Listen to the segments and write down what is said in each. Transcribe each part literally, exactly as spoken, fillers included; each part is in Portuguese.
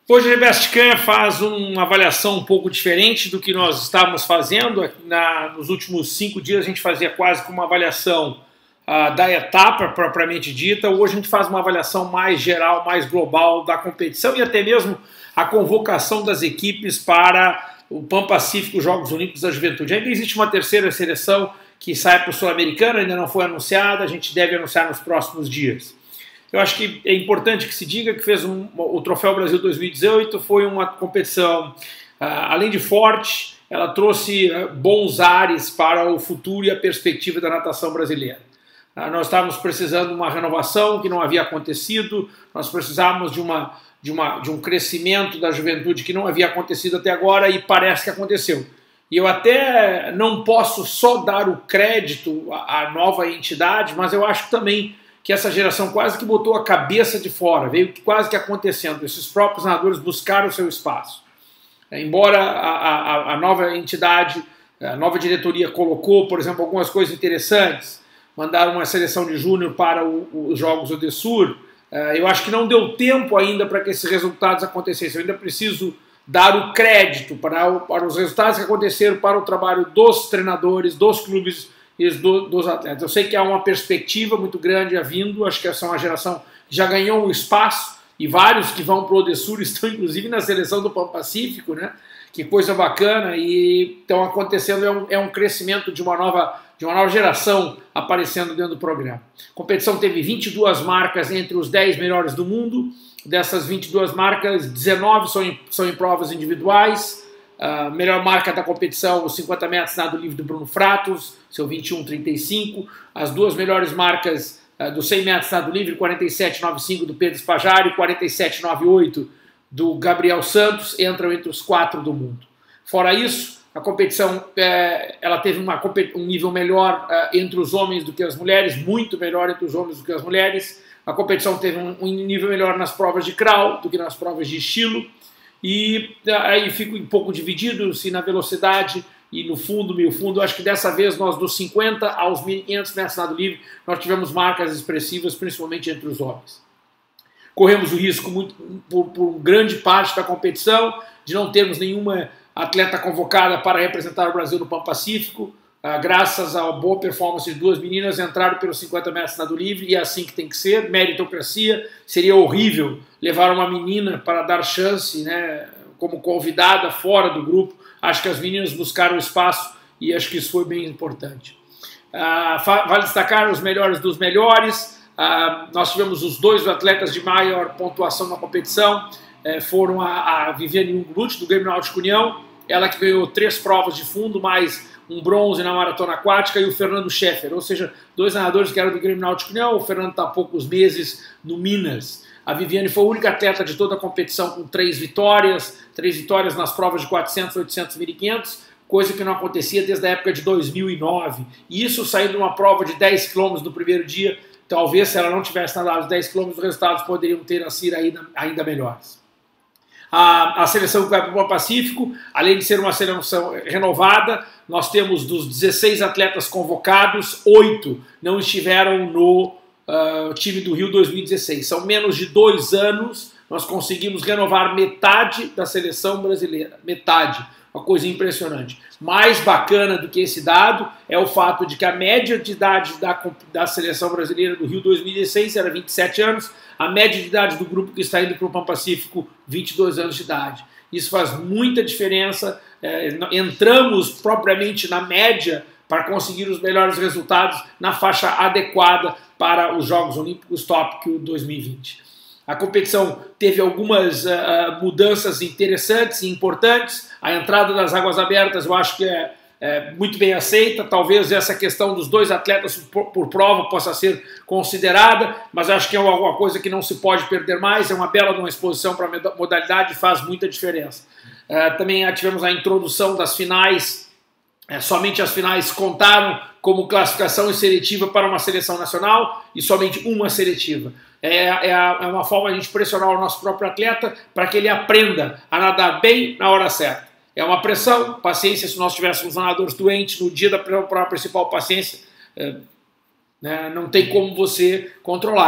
Hoje a Bestcan faz uma avaliação um pouco diferente do que nós estávamos fazendo. Na, nos últimos cinco dias a gente fazia quase que uma avaliação uh, da etapa propriamente dita. Hoje a gente faz uma avaliação mais geral, mais global da competição e até mesmo a convocação das equipes para o Pan-Pacífico Jogos Olímpicos da Juventude. Ainda existe uma terceira seleção que sai para o Sul-Americano, ainda não foi anunciada, a gente deve anunciar nos próximos dias. Eu acho que é importante que se diga que fez um, o Troféu Brasil dois mil e dezoito foi uma competição, uh, além de forte, ela trouxe uh, bons ares para o futuro e a perspectiva da natação brasileira. Uh, nós estávamos precisando de uma renovação que não havia acontecido, nós precisávamos de, uma, de, uma, de um crescimento da juventude que não havia acontecido até agora e parece que aconteceu. E eu até não posso só dar o crédito à, à nova entidade, mas eu acho também que essa geração quase que botou a cabeça de fora, veio quase que acontecendo. Esses próprios nadadores buscaram o seu espaço. Embora a, a, a nova entidade, a nova diretoria colocou, por exemplo, algumas coisas interessantes, mandaram uma seleção de júnior para o, os Jogos do Odessur, eu acho que não deu tempo ainda para que esses resultados acontecessem. Eu ainda preciso dar o crédito para, para os resultados que aconteceram, para o trabalho dos treinadores, dos clubes Do, dos atletas. Eu sei que há uma perspectiva muito grande a vindo, acho que essa é uma geração que já ganhou um espaço, e vários que vão para o Odessur estão inclusive na seleção do Pan-Pacífico, né? Que coisa bacana, e estão acontecendo, é um, é um crescimento de uma, nova, de uma nova geração aparecendo dentro do programa. A competição teve vinte e duas marcas entre os dez melhores do mundo, dessas vinte e duas marcas, dezenove são em, são em provas individuais. A melhor marca da competição, os cinquenta metros nado livre do Bruno Fratos, seu vinte e um trinta e cinco. As duas melhores marcas uh, do cem metros nado livre, quarenta e sete noventa e cinco do Pedro Spajari e quarenta e sete noventa e oito do Gabriel Santos, entram entre os quatro do mundo. Fora isso, a competição eh, ela teve uma, um nível melhor uh, entre os homens do que as mulheres, muito melhor entre os homens do que as mulheres. A competição teve um, um nível melhor nas provas de crawl do que nas provas de estilo. E aí fico um pouco dividido se na velocidade e no fundo, meio fundo. Acho que dessa vez nós dos cinquenta aos mil e quinhentos metros nado livre nós tivemos marcas expressivas, principalmente entre os homens. Corremos o risco muito, por, por grande parte da competição de não termos nenhuma atleta convocada para representar o Brasil no Pan-Pacífico. Ah, graças à boa performance de duas meninas, entraram pelos cinquenta metros nado livre, e é assim que tem que ser, meritocracia. Seria horrível levar uma menina para dar chance, né, como convidada fora do grupo. Acho que as meninas buscaram espaço e acho que isso foi bem importante. Ah, vale destacar os melhores dos melhores. Ah, nós tivemos os dois atletas de maior pontuação na competição, eh, foram a, a Viviane Unglut, do Grêmio Náutico União, ela que ganhou três provas de fundo, mais um bronze na maratona aquática, e o Fernando Scheffer, ou seja, dois nadadores que eram do Grêmio Náutico União. O Fernando está há poucos meses no Minas. A Viviane foi a única atleta de toda a competição com três vitórias, três vitórias nas provas de quatrocentos, oitocentos, mil e quinhentos, coisa que não acontecia desde a época de dois mil e nove. E isso saindo de uma prova de dez quilômetros no primeiro dia. Talvez, se ela não tivesse nadado os dez quilômetros, os resultados poderiam ter sido ainda, ainda melhores. A, a seleção que vai para o Pacífico, além de ser uma seleção renovada, nós temos dos dezesseis atletas convocados, oito não estiveram no uh, time do Rio dois mil e dezesseis. São menos de dois anos, nós conseguimos renovar metade da seleção brasileira. Metade. Uma coisa impressionante. Mais bacana do que esse dado é o fato de que a média de idade da, da seleção brasileira do Rio dois mil e dezesseis era vinte e sete anos, a média de idade do grupo que está indo para o Pan-Pacífico, vinte e dois anos de idade. Isso faz muita diferença. É, entramos propriamente na média para conseguir os melhores resultados na faixa adequada para os Jogos Olímpicos Tóquio dois mil e vinte. A competição teve algumas uh, mudanças interessantes e importantes. A entrada das águas abertas eu acho que é, é muito bem aceita. Talvez essa questão dos dois atletas por, por prova possa ser considerada, mas acho que é alguma coisa que não se pode perder mais. É uma bela uma exposição para a modalidade e faz muita diferença. Uh, também tivemos a introdução das finais. É, somente as finais contaram como classificação seletiva para uma seleção nacional e somente uma seletiva. É, é, é uma forma de a gente pressionar o nosso próprio atleta para que ele aprenda a nadar bem na hora certa. É uma pressão, paciência. Se nós tivéssemos nadadores doentes no dia da prova principal, paciência, é, né, não tem como você controlar.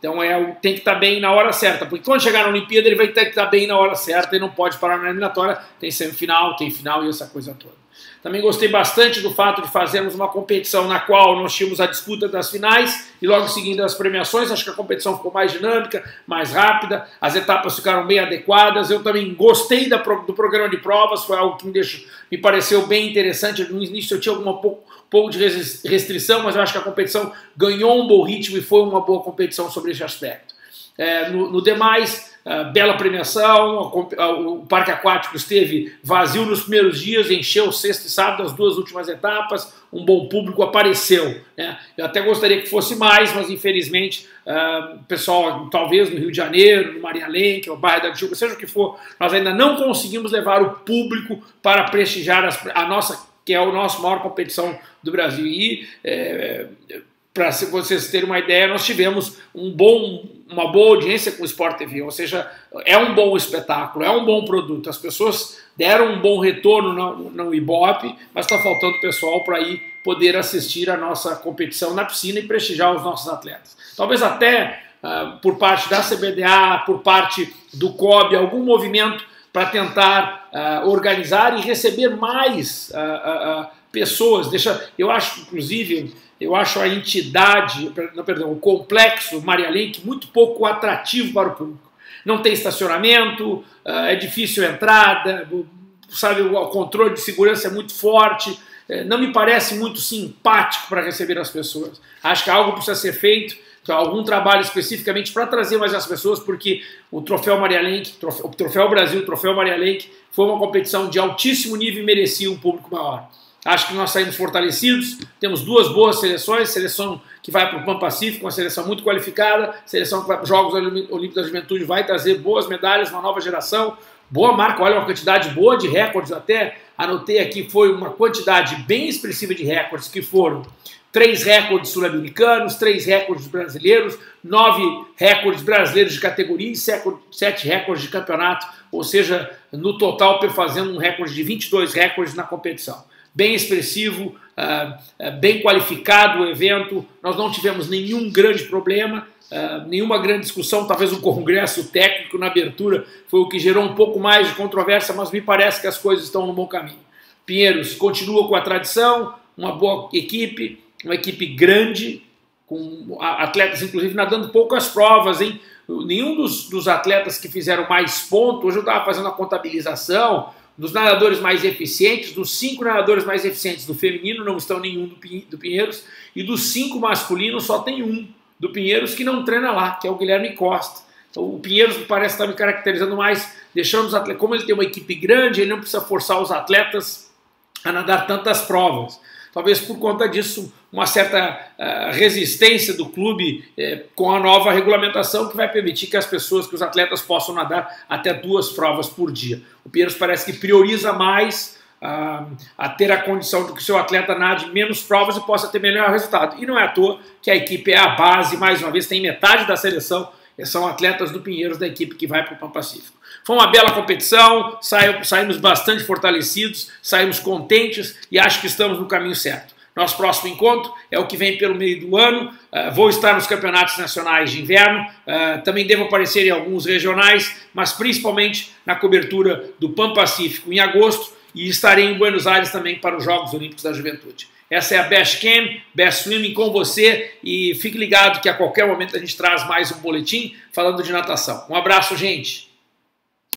Então é, tem que estar bem na hora certa, porque quando chegar na Olimpíada ele vai ter que estar bem na hora certa e não pode parar na eliminatória, tem semifinal, tem final e essa coisa toda. Também gostei bastante do fato de fazermos uma competição na qual nós tínhamos a disputa das finais e logo seguindo as premiações. Acho que a competição ficou mais dinâmica, mais rápida, as etapas ficaram bem adequadas. Eu também gostei da, do programa de provas, foi algo que me, deixou, me pareceu bem interessante. No início eu tinha alguma pouco, pouco de restrição, mas eu acho que a competição ganhou um bom ritmo e foi uma boa competição sobre esse aspecto. É, no, no demais, uh, bela premiação, a, a, o parque aquático esteve vazio nos primeiros dias, encheu sexta e sábado, as duas últimas etapas, um bom público apareceu, né? Eu até gostaria que fosse mais, mas infelizmente uh, o pessoal, talvez no Rio de Janeiro, no Maria Lenk, no bairro da Tijuca, seja o que for, nós ainda não conseguimos levar o público para prestigiar as, a nossa, que é a nossa maior competição do Brasil. E é, para vocês terem uma ideia, nós tivemos um bom, uma boa audiência com o Sport T V, ou seja, é um bom espetáculo, é um bom produto, as pessoas deram um bom retorno no, no Ibope, mas está faltando pessoal para ir poder assistir a nossa competição na piscina e prestigiar os nossos atletas. Talvez até uh, por parte da C B D A, por parte do C O B, algum movimento para tentar uh, organizar e receber mais uh, uh, uh, pessoas. Deixa, eu acho, inclusive, eu acho a entidade, não, perdão, o complexo Maria Lenk muito pouco atrativo para o público. Não tem estacionamento, é difícil a entrada, sabe, o controle de segurança é muito forte, não me parece muito simpático para receber as pessoas. Acho que algo precisa ser feito, algum trabalho especificamente para trazer mais as pessoas, porque o Troféu Maria Lenk, o Troféu Brasil, o Troféu Maria Lenk foi uma competição de altíssimo nível e merecia um público maior. Acho que nós saímos fortalecidos, temos duas boas seleções, seleção que vai para o Pan Pacífico, uma seleção muito qualificada, seleção que vai para os Jogos Olímpicos da Juventude, vai trazer boas medalhas, uma nova geração, boa marca, olha, uma quantidade boa de recordes, até anotei aqui, foi uma quantidade bem expressiva de recordes, que foram três recordes sul-americanos, três recordes brasileiros, nove recordes brasileiros de categoria e sete recordes de campeonato, ou seja, no total fazendo um recorde de vinte e dois recordes na competição. Bem expressivo, uh, uh, bem qualificado o evento, nós não tivemos nenhum grande problema, uh, nenhuma grande discussão, talvez um congresso técnico na abertura foi o que gerou um pouco mais de controvérsia, mas me parece que as coisas estão no bom caminho. Pinheiros continua com a tradição, uma boa equipe, uma equipe grande, com atletas inclusive nadando poucas provas, hein? Nenhum dos, dos atletas que fizeram mais pontos, hoje eu estava fazendo a contabilização, dos nadadores mais eficientes, dos cinco nadadores mais eficientes do feminino, não estão nenhum do Pinheiros, e dos cinco masculinos só tem um do Pinheiros que não treina lá, que é o Guilherme Costa. Então, o Pinheiros parece estar me caracterizando mais, deixando os atletas, como ele tem uma equipe grande, ele não precisa forçar os atletas a nadar tantas provas. Talvez por conta disso, uma certa uh, resistência do clube eh, com a nova regulamentação que vai permitir que as pessoas, que os atletas possam nadar até duas provas por dia. O Pinheiros parece que prioriza mais uh, a ter a condição de que o seu atleta nade menos provas e possa ter melhor resultado. E não é à toa que a equipe é a base, mais uma vez, tem metade da seleção, são atletas do Pinheiros, da equipe que vai para o Pan Pacífico. Foi uma bela competição, saímos bastante fortalecidos, saímos contentes e acho que estamos no caminho certo. Nosso próximo encontro é o que vem pelo meio do ano, uh, vou estar nos campeonatos nacionais de inverno, uh, também devo aparecer em alguns regionais, mas principalmente na cobertura do Pan Pacífico em agosto, e estarei em Buenos Aires também para os Jogos Olímpicos da Juventude. Essa é a Best Cam, Best Swimming com você, e fique ligado que a qualquer momento a gente traz mais um boletim falando de natação. Um abraço, gente!